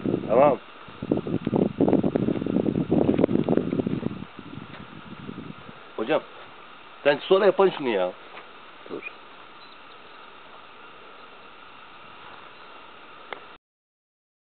Tamam. Hocam sen sonra yapan şunu ya. Dur.